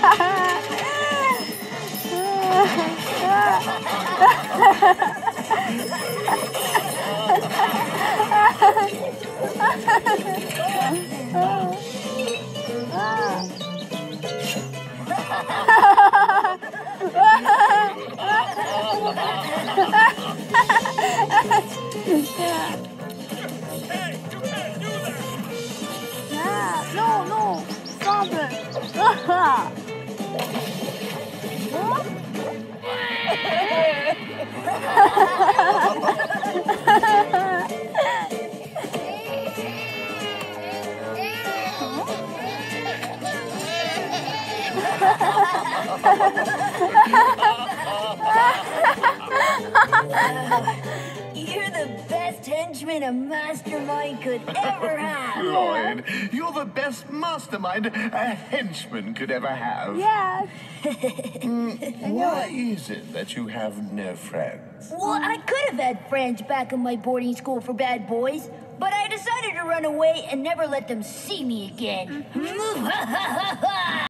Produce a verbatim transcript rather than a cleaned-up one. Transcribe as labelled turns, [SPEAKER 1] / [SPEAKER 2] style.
[SPEAKER 1] No, no, stop it.
[SPEAKER 2] You're the best henchman a mastermind could ever have.
[SPEAKER 3] Lloyd, you're the best mastermind a henchman could ever have.
[SPEAKER 1] Yes.
[SPEAKER 3] Mm, why is it that you have no friends?
[SPEAKER 2] Well, I could have had friends back in my boarding school for bad boys, but I decided to run away and never let them see me again.